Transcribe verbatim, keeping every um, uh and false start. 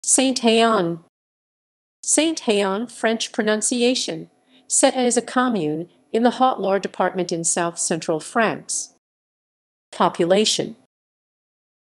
Saint-Haon. Saint-Haon, French pronunciation. Saint-Haon is a commune in the Haute-Loire department in south-central France. Population